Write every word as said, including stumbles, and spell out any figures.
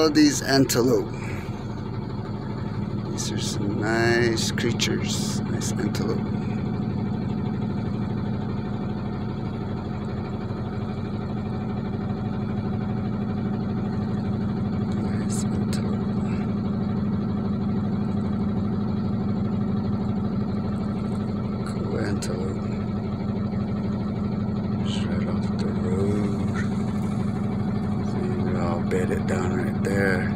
all these antelope. These are some nice creatures, nice antelope. Nice antelope. Cool antelope. Just right off the road. See, they're all bedded down right there.